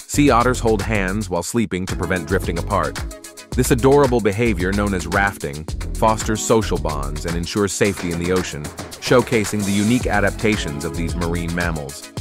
Sea otters hold hands while sleeping to prevent drifting apart. This adorable behavior, known as rafting, fosters social bonds and ensures safety in the ocean, showcasing the unique adaptations of these marine mammals.